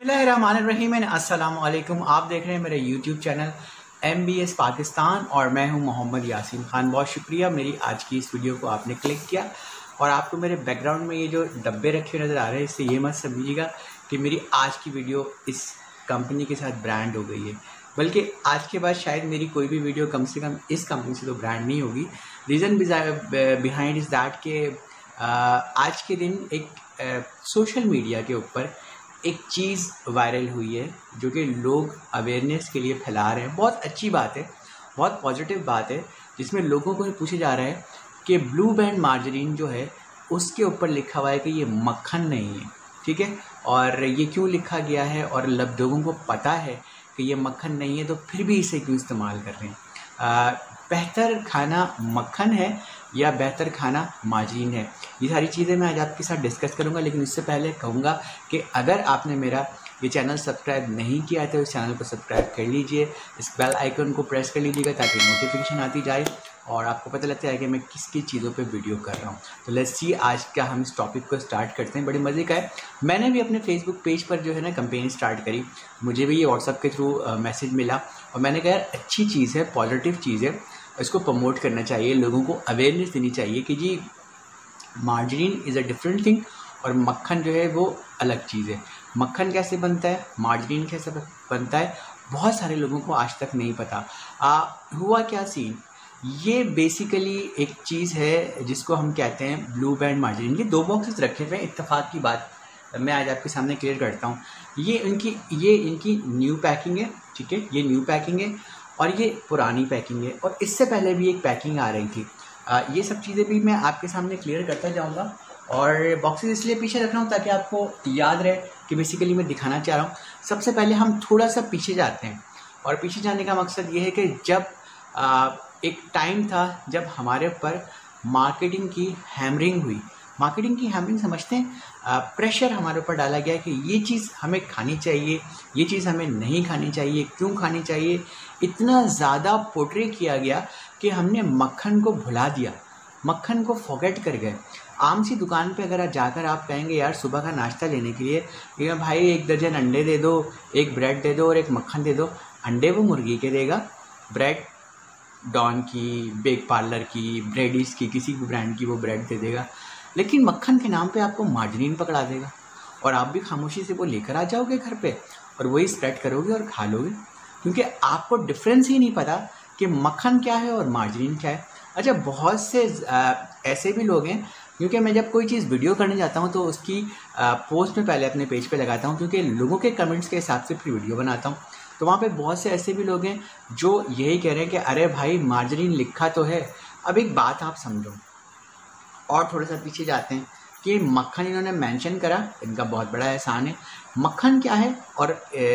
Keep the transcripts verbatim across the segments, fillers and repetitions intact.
बिस्मिल्लाहिर्रहमानिर्रहीम, अस्सलाम वालेकुम। आप देख रहे हैं मेरे YouTube channel M B S Pakistan और मैं हूं मोहम्मद यासीन खान। बहुत शुक्रिया मेरी आज की इस वीडियो को आपने क्लिक किया। और आपको मेरे बैकग्राउंड में ये जो डब्बे रखे नज़र आ रहे हैं, इससे ये मत समझिएगा कि मेरी आज की वीडियो इस कंपनी के साथ ब्रांड हो गई है, बल्कि आज के बाद शायद मेरी कोई भी वीडियो कम से कम इस कंपनी से तो ब्रांड नहीं होगी। रीज़न बिहाइंड इज़ दैट के आज के दिन एक सोशल मीडिया के ऊपर एक चीज़ वायरल हुई है जो कि लोग अवेयरनेस के लिए फैला रहे हैं। बहुत अच्छी बात है, बहुत पॉजिटिव बात है, जिसमें लोगों को ये पूछा जा रहा है कि ब्लू बैंड मार्जरीन जो है उसके ऊपर लिखा हुआ है कि ये मक्खन नहीं है, ठीक है। और ये क्यों लिखा गया है और लब लोगों को पता है कि ये मक्खन नहीं है, तो फिर भी इसे क्यों इस्तेमाल कर रहे हैं। आ, बेहतर खाना मक्खन है या बेहतर खाना मार्जरीन है, ये सारी चीज़ें मैं आज आपके साथ डिस्कस करूंगा। लेकिन इससे पहले कहूँगा कि अगर आपने मेरा ये चैनल सब्सक्राइब नहीं किया है तो इस चैनल को सब्सक्राइब कर लीजिए, इस बेल आइकन को प्रेस कर लीजिएगा ताकि नोटिफिकेशन आती जाए और आपको पता लगता है कि मैं किस किस चीज़ों पे वीडियो कर रहा हूँ। तो लेट्स सी आज का हम इस टॉपिक को स्टार्ट करते हैं। बड़े मज़े का है। मैंने भी अपने फेसबुक पेज पर जो है ना कैंपेन स्टार्ट करी, मुझे भी ये व्हाट्सअप के थ्रू मैसेज मिला और मैंने कहा यार अच्छी चीज़ है, पॉजिटिव चीज़ है, इसको प्रमोट करना चाहिए, लोगों को अवेयरनेस देनी चाहिए कि जी margarine is a different thing और मक्खन जो है वो अलग चीज़ है। मक्खन कैसे बनता है, मार्जरीन कैसे बनता है, बहुत सारे लोगों को आज तक नहीं पता। आ, हुआ क्या सीन, ये बेसिकली एक चीज़ है जिसको हम कहते हैं ब्लू बैंड मार्जरीन। ये दो बॉक्सेस रखे हुए हैं, इत्तेफाक की बात मैं आज आपके सामने क्लियर करता हूँ। ये इनकी ये इनकी न्यू पैकिंग है, ठीक है, ये न्यू पैकिंग है और ये पुरानी पैकिंग है और इससे पहले भी एक पैकिंग आ रही थी। आ, ये सब चीज़ें भी मैं आपके सामने क्लियर करता जाऊंगा और बॉक्सेस इसलिए पीछे रख रहा हूँ ताकि आपको याद रहे कि बेसिकली मैं दिखाना चाह रहा हूँ। सबसे पहले हम थोड़ा सा पीछे जाते हैं और पीछे जाने का मकसद ये है कि जब आ, एक टाइम था जब हमारे ऊपर मार्केटिंग की हैमरिंग हुई। मार्केटिंग की हैमरिंग समझते हैं, प्रेशर हमारे ऊपर डाला गया कि ये चीज़ हमें खानी चाहिए, ये चीज़ हमें नहीं खानी चाहिए, क्यों खानी चाहिए। इतना ज़्यादा पोर्ट्रे किया गया कि हमने मक्खन को भुला दिया, मक्खन को फॉरगेट कर गए। आम सी दुकान पे अगर जाकर आप कहेंगे यार सुबह का नाश्ता लेने के लिए कि भाई एक दर्जन अंडे दे दो, एक ब्रेड दे दो और एक मक्खन दे दो, अंडे वो मुर्गी के देगा, ब्रेड डॉन की, बेक पार्लर की, ब्रेडीज की, किसी भी ब्रांड की वो ब्रेड दे देगा, लेकिन मक्खन के नाम पे आपको मार्जरीन पकड़ा देगा और आप भी खामोशी से वो लेकर आ जाओगे घर पे और वही स्प्रेड करोगे और खा लोगे, क्योंकि आपको डिफरेंस ही नहीं पता कि मक्खन क्या है और मार्जरीन क्या है। अच्छा, बहुत से आ, ऐसे भी लोग हैं, क्योंकि मैं जब कोई चीज़ वीडियो करने जाता हूँ तो उसकी आ, पोस्ट में पहले अपने पेज पे लगाता हूँ, क्योंकि लोगों के कमेंट्स के हिसाब से फिर वीडियो बनाता हूँ। तो वहाँ पे बहुत से ऐसे भी लोग हैं जो यही कह रहे हैं कि अरे भाई मार्जरीन लिखा तो है। अब एक बात आप समझो और थोड़ा सा पीछे जाते हैं कि मक्खन इन्होंने मेंशन करा, इनका बहुत बड़ा एहसान है। मक्खन क्या है और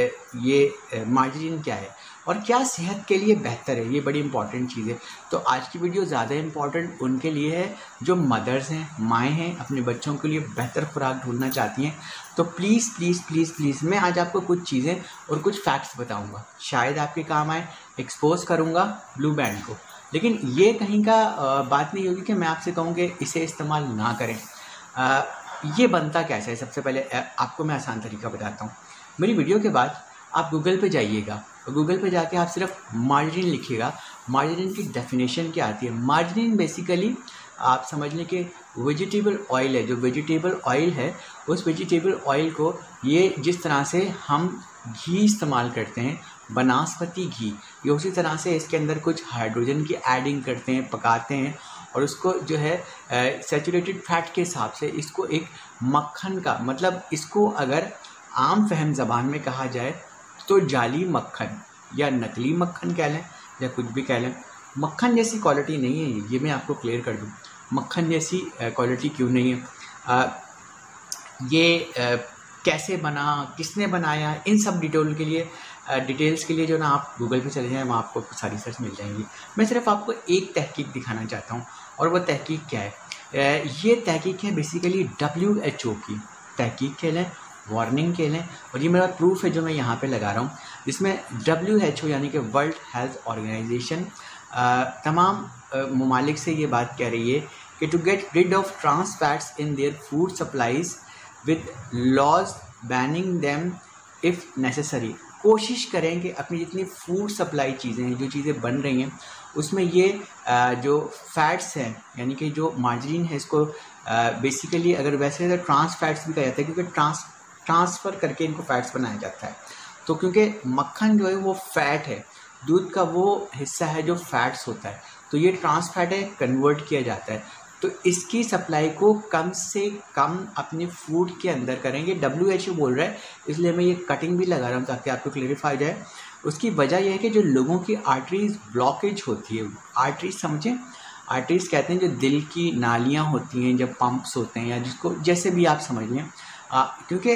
ये मार्जरीन क्या है और क्या सेहत के लिए बेहतर है, ये बड़ी इंपॉर्टेंट चीज़ है। तो आज की वीडियो ज़्यादा इंपॉर्टेंट उनके लिए है जो मदर्स हैं, माएँ हैं, अपने बच्चों के लिए बेहतर खुराक ढूंढना चाहती हैं। तो प्लीज़ प्लीज़ प्लीज़ प्लीज़ मैं आज आपको कुछ चीज़ें और कुछ फैक्ट्स बताऊँगा, शायद आपके काम आए, एक्सपोज करूँगा ब्लू बैंड को। लेकिन ये कहीं का बात नहीं होगी कि मैं आपसे कहूँ कि इसे इस्तेमाल ना करें। आ, ये बनता कैसे है, सबसे पहले आपको मैं आसान तरीका बताता हूँ। मेरी वीडियो के बाद आप गूगल पे जाइएगा, गूगल पे जाके आप सिर्फ मार्जरीन लिखिएगा। मार्जरीन की डेफिनेशन क्या आती है? मार्जरीन बेसिकली आप समझ लें कि वेजिटेबल ऑयल है। जो वेजिटेबल ऑयल है उस वेजिटेबल ऑयल को ये जिस तरह से हम घी इस्तेमाल करते हैं, वनस्पति घी, ये उसी तरह से इसके अंदर कुछ हाइड्रोजन की एडिंग करते हैं, पकाते हैं और उसको जो है सैचुरेटेड फैट के हिसाब से इसको एक मक्खन का, मतलब इसको अगर आम फहम ज़बान में कहा जाए तो जाली मक्खन या नकली मक्खन कह लें या कुछ भी कह लें, मक्खन जैसी क्वालिटी नहीं है। ये मैं आपको क्लियर कर दूं, मक्खन जैसी क्वालिटी क्यों नहीं है, आ, ये आ, कैसे बना, किसने बनाया, इन सब डिटेल के लिए डिटेल्स के लिए जो ना आप गूगल पे चले जाएं, वहाँ आपको सारी सर्च मिल जाएंगी। मैं सिर्फ आपको एक तहकीक दिखाना चाहता हूँ और वो तहकीक क्या है। ये तहकीक है बेसिकली डब्ल्यू एच ओ की तहकीक कह लें, वार्निंग कह लें, और ये मेरा प्रूफ है जो मैं यहाँ पे लगा रहा हूँ, जिसमें डब्ल्यू एच ओ यानी कि वर्ल्ड हेल्थ ऑर्गेनाइजेशन तमाम ममालिक से ये बात कह रही है कि to get rid of trans fats in their food supplies with laws banning them if necessary कोशिश करें कि अपनी जितनी फूड सप्लाई चीज़ें हैं, जो चीज़ें बन रही हैं, उसमें ये जो फैट्स हैं, यानी कि जो मार्जरीन है, इसको बेसिकली अगर वैसे तो ट्रांस फैट्स भी कहा जाता है, क्योंकि ट्रांस ट्रांसफ़र करके इनको फैट्स बनाया जाता है। तो क्योंकि मक्खन जो है वो फ़ैट है, दूध का वो हिस्सा है जो फैट्स होता है, तो ये ट्रांस फैट है, कन्वर्ट किया जाता है। तो इसकी सप्लाई को कम से कम अपने फूड के अंदर करेंगे। डब्ल्यू एच ओ बोल रहा है, इसलिए मैं ये कटिंग भी लगा रहा हूँ ताकि आपको क्लेरिफाई जाए। उसकी वजह यह है कि जो लोगों की आर्टरीज ब्लॉकेज होती है, आर्टरीज समझें, आर्टरीज कहते हैं जो दिल की नालियाँ होती हैं, जब पंप्स होते हैं, या जिसको जैसे भी आप समझ लें, क्योंकि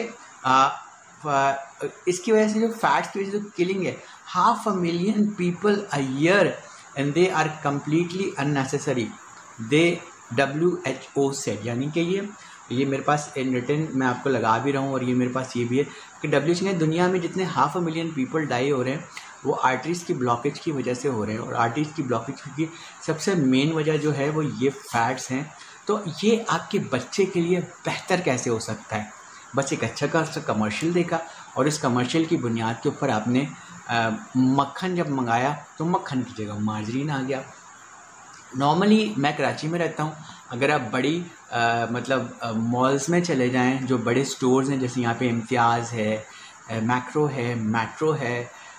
इसकी वजह से जो फैट्स की वजह से जो किलिंग है, half a million people a year and they are completely unnecessary, the W H O said. यानी कि ये ये मेरे पास इन रिटन मैं आपको लगा भी रहा हूँ, और ये मेरे पास ये भी है कि डब्ल्यू एच ओ ने दुनिया में जितने half a million people die हो रहे हैं वो आर्टरीज़ की ब्लॉकेज की वजह से हो रहे हैं, और आर्टरीज़ की ब्लॉकेज की सबसे मेन वजह जो है वो ये फैट्स हैं। तो ये आपके बच्चे के लिए बेहतर कैसे हो सकता है? बस एक अच्छा खासा कमर्शियल देखा, और इस कमर्शियल की बुनियाद के ऊपर आपने आ, मक्खन जब मंगाया तो मक्खन की जगह मार्जरीन आ गया। नॉर्मली मैं कराची में रहता हूँ, अगर आप बड़ी आ, मतलब मॉल्स में चले जाएं, जो बड़े स्टोर्स हैं, जैसे यहाँ पे इम्तियाज़ है, मैक्रो है, मेट्रो है,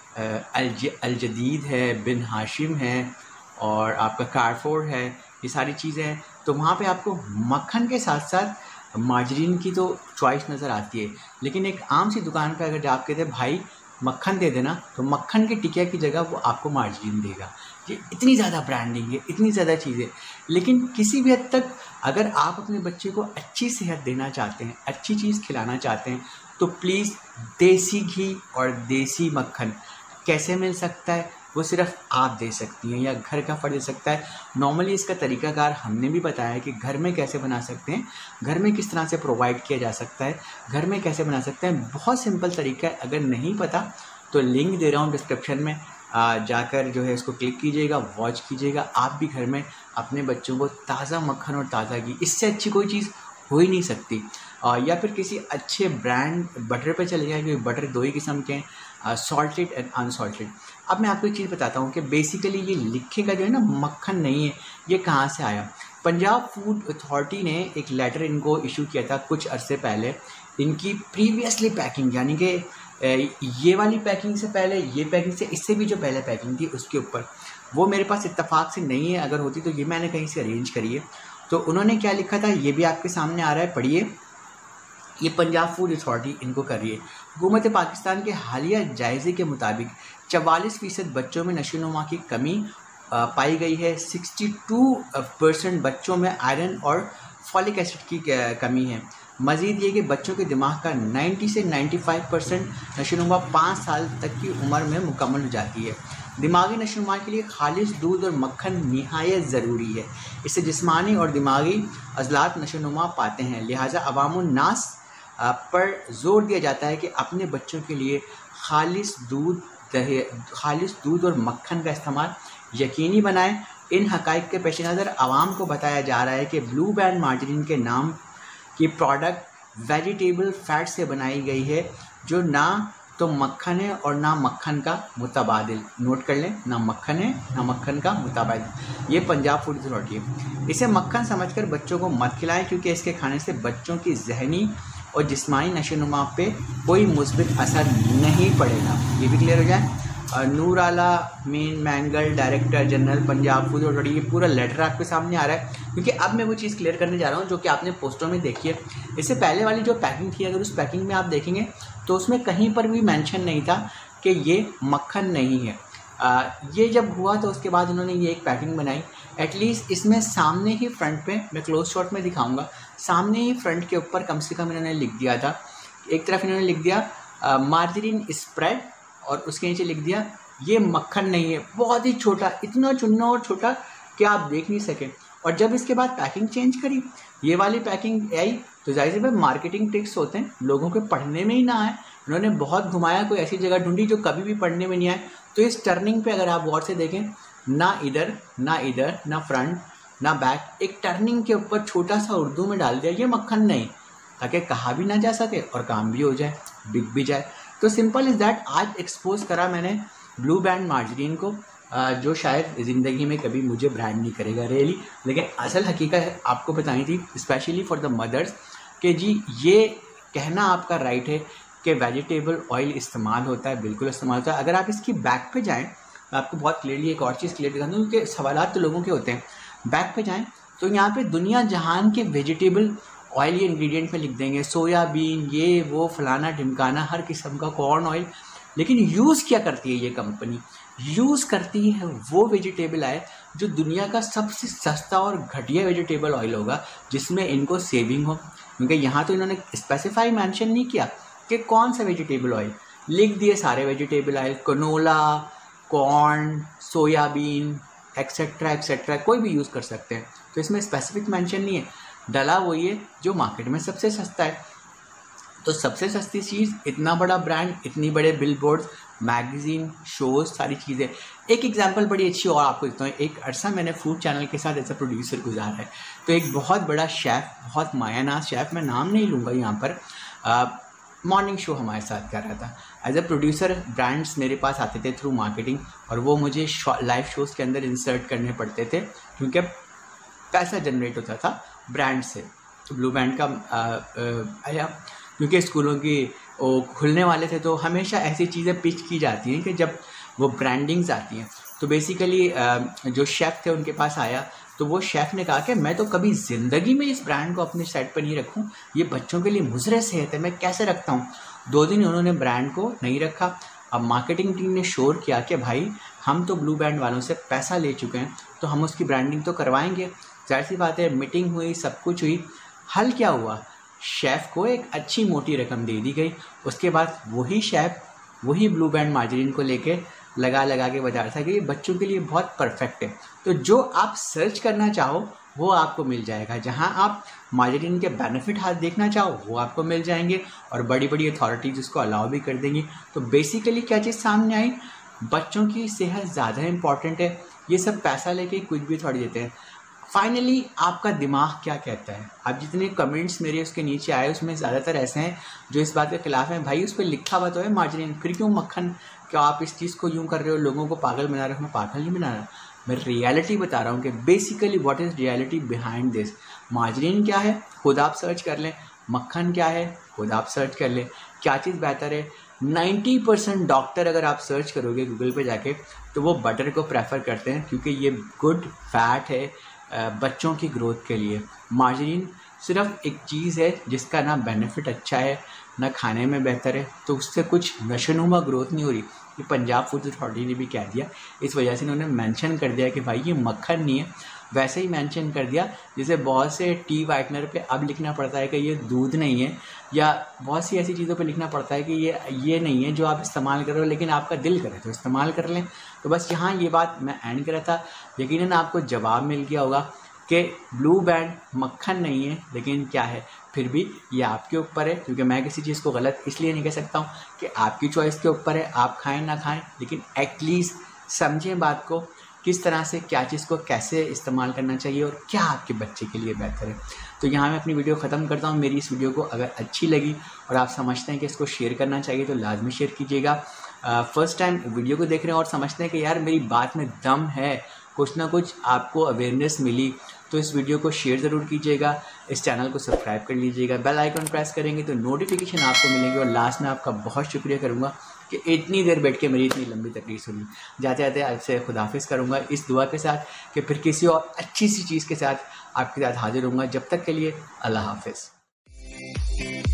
अल जदीद है, बिन हाशिम है, और आपका कारफोर है, ये सारी चीज़ें हैं, तो वहाँ पे आपको मक्खन के साथ साथ मार्जरीन की तो चॉइस नज़र आती है। लेकिन एक आम सी दुकान पे अगर आप कहते हैं भाई मक्खन दे देना, तो मक्खन की टिकिया की जगह वो आपको मार्जरीन देगा। ये इतनी ज़्यादा ब्रांडिंग है, इतनी ज़्यादा चीज़ें। लेकिन किसी भी हद तक अगर आप अपने बच्चे को अच्छी सेहत देना चाहते हैं, अच्छी चीज़ खिलाना चाहते हैं, तो प्लीज़ देसी घी और देसी मक्खन कैसे मिल सकता है, वो सिर्फ आप दे सकती हैं या घर का फर्द दे सकता है। नॉर्मली इसका तरीकाकार हमने भी बताया है कि घर में कैसे बना सकते हैं, घर में किस तरह से प्रोवाइड किया जा सकता है, घर में कैसे बना सकते हैं। बहुत सिंपल तरीका है, अगर नहीं पता तो लिंक दे रहा हूँ डिस्क्रिप्शन में, आ, जाकर जो है इसको क्लिक कीजिएगा, वॉच कीजिएगा। आप भी घर में अपने बच्चों को ताज़ा मक्खन और ताज़ा घी, इससे अच्छी कोई चीज़ हो ही नहीं सकती। आ, या फिर किसी अच्छे ब्रांड बटर पे चले जाए, क्योंकि बटर दो ही किस्म के हैं, सॉल्टेड एंड अनसॉल्टेड। अब मैं आपको एक चीज़ बताता हूँ कि बेसिकली ये लिखेगा जो है ना मक्खन नहीं है, ये कहाँ से आया। पंजाब फूड अथॉरिटी ने एक लेटर इनको इशू किया था कुछ अरसे पहले। इनकी प्रीवियसली पैकिंग, यानी कि ये वाली पैकिंग से पहले, ये पैकिंग से इससे भी जो पहले पैकिंग थी उसके ऊपर, वो मेरे पास इत्तेफाक से नहीं है, अगर होती तो ये मैंने कहीं से अरेंज करी है। तो उन्होंने क्या लिखा था ये भी आपके सामने आ रहा है, पढ़िए। ये पंजाब फूड अथॉरिटी इनको कर रही है। हुकूमत पाकिस्तान के हालिया जायज़े के मुताबिक चवालीस फ़ीसद बच्चों में नशोनुमा की कमी पाई गई है। बासठ परसेंट बच्चों में आयरन और फॉलिक एसिड की कमी है। मज़ीद ये कि बच्चों के दिमाग का नब्बे से पचानवे परसेंट नशोनुमा पाँच साल तक की उम्र में मुकम्मल हो जाती है। दिमागी नशोनुमा के लिए खालिश दूध और मक्खन निहायत ज़रूरी है। इससे जिस्मानी और दिमागी अज़लात नशोनुमा पाते हैं। लिहाजा अवामुन नास पर जोर दिया जाता है कि अपने बच्चों के लिए खालिश दूध दही खालिश दूध और मक्खन का इस्तेमाल यकीनी बनाएं। इन हक़ाइक़ के पेश नज़र आवाम को बताया जा रहा है कि ब्लू बैंड मार्जरीन के नाम की प्रोडक्ट वेजिटेबल फैट से बनाई गई है, जो ना तो मक्खन है और ना मक्खन का मुतबादिल। नोट कर लें, ना मक्खन है ना मक्खन का मुतबादिल। ये पंजाब फूड अथॉरिटी है। इसे मक्खन समझकर बच्चों को मत खिलाएं, क्योंकि इसके खाने से बच्चों की जहनी और जिस्मानी नशोनुमा पे कोई मुस्बित असर नहीं पड़ेगा। ये भी क्लियर हो जाए। Noor ul Amin Mengal, director general Punjab food authority, ये पूरा लेटर आपके सामने आ रहा है। क्योंकि अब मैं वो चीज़ क्लियर करने जा रहा हूँ जो कि आपने पोस्टरों में देखी है। इससे पहले वाली जो पैकिंग थी, अगर उस पैकिंग में आप देखेंगे तो उसमें कहीं पर भी मेंशन नहीं था कि ये मक्खन नहीं है। आ, ये जब हुआ तो उसके बाद उन्होंने ये एक पैकिंग बनाई। एटलीस्ट इसमें सामने ही फ्रंट पे, मैं क्लोज शॉट में दिखाऊंगा, सामने ही फ्रंट के ऊपर कम से कम इन्होंने लिख दिया था। एक तरफ इन्होंने लिख दिया मार्जरीन स्प्रेड, और उसके नीचे लिख दिया ये मक्खन नहीं है। बहुत ही छोटा, इतना चुन्ना और छोटा कि आप देख नहीं सके। और जब इसके बाद पैकिंग चेंज करी, ये वाली पैकिंग आई, तो जाहिर सी बात मार्केटिंग ट्रिक्स होते हैं, लोगों के पढ़ने में ही ना आए। उन्होंने बहुत घुमाया, कोई ऐसी जगह ढूंढी जो कभी भी पढ़ने में नहीं आए। तो इस टर्निंग पे अगर आप गौर से देखें, ना इधर ना इधर ना फ्रंट ना बैक, एक टर्निंग के ऊपर छोटा सा उर्दू में डाल दिया ये मक्खन नहीं, ताकि कहा भी ना जा सके और काम भी हो जाए, बिक भी जाए। तो सिंपल इज़ दैट आज एक्सपोज करा मैंने ब्लू बैंड मार्जरीन को, जो शायद ज़िंदगी में कभी मुझे ब्रांड नहीं करेगा रियली, लेकिन असल हकीकत आपको बताई थी स्पेशली फॉर द मदर्स कि जी ये कहना आपका राइट है कि वेजिटेबल ऑयल इस्तेमाल होता है, बिल्कुल इस्तेमाल होता है। अगर आप इसकी बैक पे जाएं, मैं आपको बहुत क्लियरली एक और चीज़ क्लियर दिखाता हूँ क्योंकि सवालात तो लोगों के होते हैं। बैक पे जाएं तो यहाँ पे दुनिया जहान के वेजिटेबल ऑयल ये इंग्रेडिएंट में लिख देंगे, सोयाबीन, ये वो फलाना ढिमकाना, हर किस्म का कॉर्न ऑयल। लेकिन यूज़ क्या करती है ये कंपनी? यूज़ करती है वो वेजिटेबल ऑयल जो दुनिया का सबसे सस्ता और घटिया वेजिटेबल ऑयल होगा, जिसमें इनको सेविंग हो। क्योंकि यहाँ तो इन्होंने स्पेसिफाई मेंशन नहीं किया कि कौन सा वेजिटेबल ऑयल, लिख दिए सारे vegetable oil, canola, corn, soybean etcetera etcetera, कोई भी यूज़ कर सकते हैं। तो इसमें स्पेसिफिक मेंशन नहीं है, डला वही है जो मार्केट में सबसे सस्ता है। तो सबसे सस्ती चीज़, इतना बड़ा ब्रांड, इतनी बड़े बिलबोर्ड, मैगजीन, शोज, सारी चीज़ें। एक एग्जांपल बड़ी अच्छी और आपको देता हूँ। एक अरसा मैंने फूड चैनल के साथ एज अ प्रोड्यूसर गुजारा है। तो एक बहुत बड़ा शेफ़, बहुत मायानाज शेफ़, मैं नाम नहीं लूँगा यहाँ पर, मॉर्निंग शो हमारे साथ कर रहा था। एज अ प्रोड्यूसर ब्रांड्स मेरे पास आते थे थ्रू मार्केटिंग, और वो मुझे लाइव शोज़ के अंदर इंसर्ट करने पड़ते थे क्योंकि पैसा जनरेट होता था ब्रांड से। तो ब्लू बैंड का आया क्योंकि स्कूलों की वो खुलने वाले थे, तो हमेशा ऐसी चीज़ें पिच की जाती हैं कि जब वो ब्रांडिंग्स आती हैं। तो बेसिकली जो शेफ़ थे उनके पास आया, तो वो शेफ़ ने कहा कि मैं तो कभी ज़िंदगी में इस ब्रांड को अपने साइट पर नहीं रखूं, ये बच्चों के लिए मुज़र सेहत है, मैं कैसे रखता हूं। दो दिन उन्होंने ब्रांड को नहीं रखा। अब मार्केटिंग टीम ने शोर किया कि भाई हम तो ब्लू बैंड वालों से पैसा ले चुके हैं, तो हम उसकी ब्रांडिंग तो करवाएंगे। जाहिर सी बात है, मीटिंग हुई, सब कुछ हुई। हल क्या हुआ? शेफ़ को एक अच्छी मोटी रकम दे दी गई। उसके बाद वही शेफ़ वही ब्लू बैंड मार्जरीन को लेके लगा लगा के बता रहा था कि ये बच्चों के लिए बहुत परफेक्ट है। तो जो आप सर्च करना चाहो वो आपको मिल जाएगा, जहां आप मार्जरीन के बेनिफिट हाथ देखना चाहो वो आपको मिल जाएंगे, और बड़ी बड़ी अथॉरिटीज़ उसको अलाउ भी कर देंगी। तो बेसिकली क्या चीज़ सामने आई? बच्चों की सेहत ज़्यादा इंपॉर्टेंट है। ये सब पैसा लेके कुछ भी थोड़ी देते हैं। फाइनली आपका दिमाग क्या कहता है? आप जितने कमेंट्स मेरे उसके नीचे आए उसमें ज़्यादातर ऐसे हैं जो इस बात के खिलाफ हैं, भाई उस पर लिखा हुआ तो है मार्जरीन, फिर क्यों मक्खन, क्या आप इस चीज़ को यूँ कर रहे हो, लोगों को पागल बना रहे हो? मैं पागल नहीं बना रहा, मैं रियलिटी बता रहा हूँ कि basically what is reality behind this. Margarine क्या है खुद आप सर्च कर लें, मक्खन क्या है खुद आप सर्च कर लें, क्या चीज़ बेहतर है। नाइन्टी परसेंट डॉक्टर अगर आप सर्च करोगे गूगल पे जाके तो वो बटर को प्रेफर करते हैं क्योंकि ये गुड फैट है बच्चों की ग्रोथ के लिए। मार्जरीन सिर्फ एक चीज़ है जिसका ना बेनिफिट अच्छा है ना खाने में बेहतर है, तो उससे कुछ नशोनुमा ग्रोथ नहीं हो रही। ये पंजाब फूड अथॉरिटी ने भी कह दिया, इस वजह से इन्होंने मेंशन कर दिया कि भाई ये मक्खन नहीं है। वैसे ही मेंशन कर दिया जैसे बहुत से टी वाइटनर पे अब लिखना पड़ता है कि ये दूध नहीं है, या बहुत सी ऐसी चीज़ों पे लिखना पड़ता है कि ये ये नहीं है जो आप इस्तेमाल कर रहे हो, लेकिन आपका दिल करे तो इस्तेमाल कर लें। तो बस यहाँ ये बात मैं एंड कर रहा था। यकीनन आपको जवाब मिल गया होगा कि ब्लू बैंड मक्खन नहीं है, लेकिन क्या है, फिर भी ये आपके ऊपर है, क्योंकि मैं किसी चीज़ को गलत इसलिए नहीं कह सकता हूँ कि आपकी चॉइस के ऊपर है, आप खाएं ना खाएं, लेकिन एटलीस्ट समझें बात को, किस तरह से क्या चीज़ को कैसे इस्तेमाल करना चाहिए और क्या आपके बच्चे के लिए बेहतर है। तो यहाँ मैं अपनी वीडियो ख़त्म करता हूँ। मेरी इस वीडियो को अगर अच्छी लगी और आप समझते हैं कि इसको शेयर करना चाहिए तो लाजमी शेयर कीजिएगा। फर्स्ट टाइम वीडियो को देख रहे हैं और समझते हैं कि यार मेरी बात में दम है, कुछ ना कुछ आपको अवेयरनेस मिली, तो इस वीडियो को शेयर ज़रूर कीजिएगा, इस चैनल को सब्सक्राइब कर लीजिएगा, बेल आइकन प्रेस करेंगे तो नोटिफिकेशन आपको मिलेंगे। और लास्ट में आपका बहुत शुक्रिया करूँगा कि इतनी देर बैठ के मेरी इतनी लंबी तकरीर सुनी। जाते जाते आपसे खुदाफिज करूँगा इस दुआ के साथ कि फिर किसी और अच्छी सी चीज़ के साथ आपके साथ हाजिर होऊंगा। जब तक के लिए अल्लाह हाफिज़।